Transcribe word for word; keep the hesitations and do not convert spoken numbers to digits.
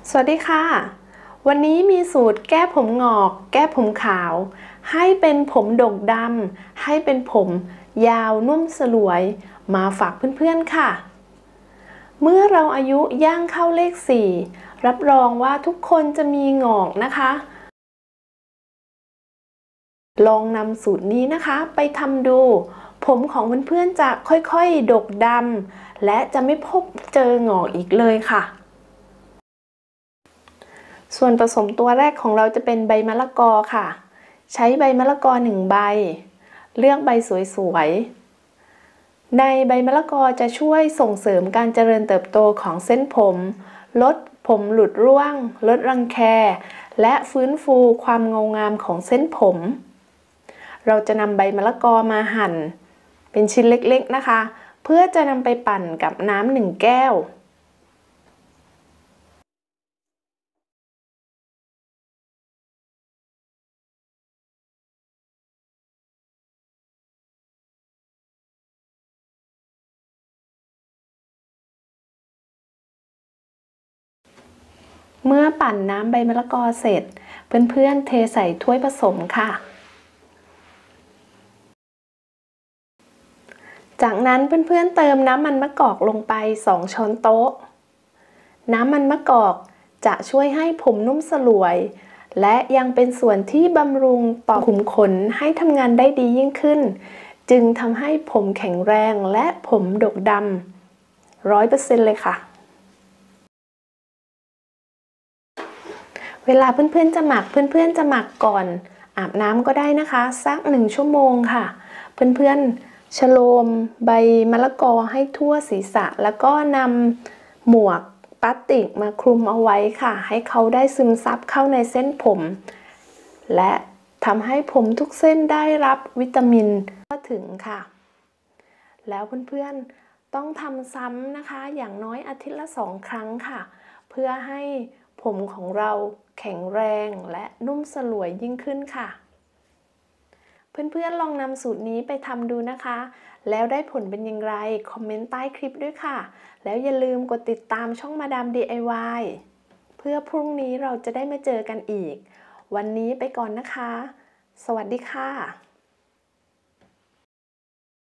สวัสดีค่ะวันนี้มีสูตรแก้ผมงอกแก้ผมขาวให้เป็นผมดกดำให้เป็นผมยาวนุ่มสลวยมาฝากเพื่อนๆค่ะเมื่อเราอายุย่างเข้าเลขสี่รับรองว่าทุกคนจะมีงอกนะคะลองนำสูตรนี้นะคะไปทำดูผมของเพื่อนๆจะค่อยๆดกดำและจะไม่พบเจองอกอีกเลยค่ะส่วนผสมตัวแรกของเราจะเป็นใบมะละกอค่ะใช้ใบมะละกอหนึ่งใบเลือกใบสวยๆในใบมะละกอจะช่วยส่งเสริมการเจริญเติบโตของเส้นผมลดผมหลุดร่วงลดรังแคและฟื้นฟูความเงางามของเส้นผมเราจะนำใบมะละกอมาหั่นเป็นชิ้นเล็กๆนะคะเพื่อจะนำไปปั่นกับน้ำหนึ่งแก้วเมื่อปั่นน้ำใบมะละกอเสร็จเพื่อนๆเทใส่ถ้วยผสมค่ะจากนั้นเพื่อนๆเติมน้ำมันมะกอกลงไปสองช้อนโต๊ะน้ำมันมะกอกจะช่วยให้ผมนุ่มสลวยและยังเป็นส่วนที่บำรุงต่อขุมขนให้ทำงานได้ดียิ่งขึ้นจึงทำให้ผมแข็งแรงและผมดกดำร้อยเปอร์เซ็นต์เลยค่ะเวลาเพื่อนๆจะหมักเพื่อนๆจะหมักก่อนอาบน้ำก็ได้นะคะสักหนึ่งชั่วโมงค่ะเพื่อนๆชโลมใบมะละกอให้ทั่วศีรษะแล้วก็นำหมวกพลาสติกมาคลุมเอาไว้ค่ะให้เขาได้ซึมซับเข้าในเส้นผมและทำให้ผมทุกเส้นได้รับวิตามินทั่วถึงค่ะแล้วเพื่อนๆต้องทำซ้ำนะคะอย่างน้อยอาทิตย์ละสองครั้งค่ะเพื่อให้ผมของเราแข็งแรงและนุ่มสลวยยิ่งขึ้นค่ะเพื่อนๆลองนำสูตรนี้ไปทำดูนะคะแล้วได้ผลเป็นอย่างไรคอมเมนต์ใต้คลิปด้วยค่ะแล้วอย่าลืมกดติดตามช่องมาดาม ดี ไอ วาย เพื่อพรุ่งนี้เราจะได้มาเจอกันอีกวันนี้ไปก่อนนะคะสวัสดีค่ะ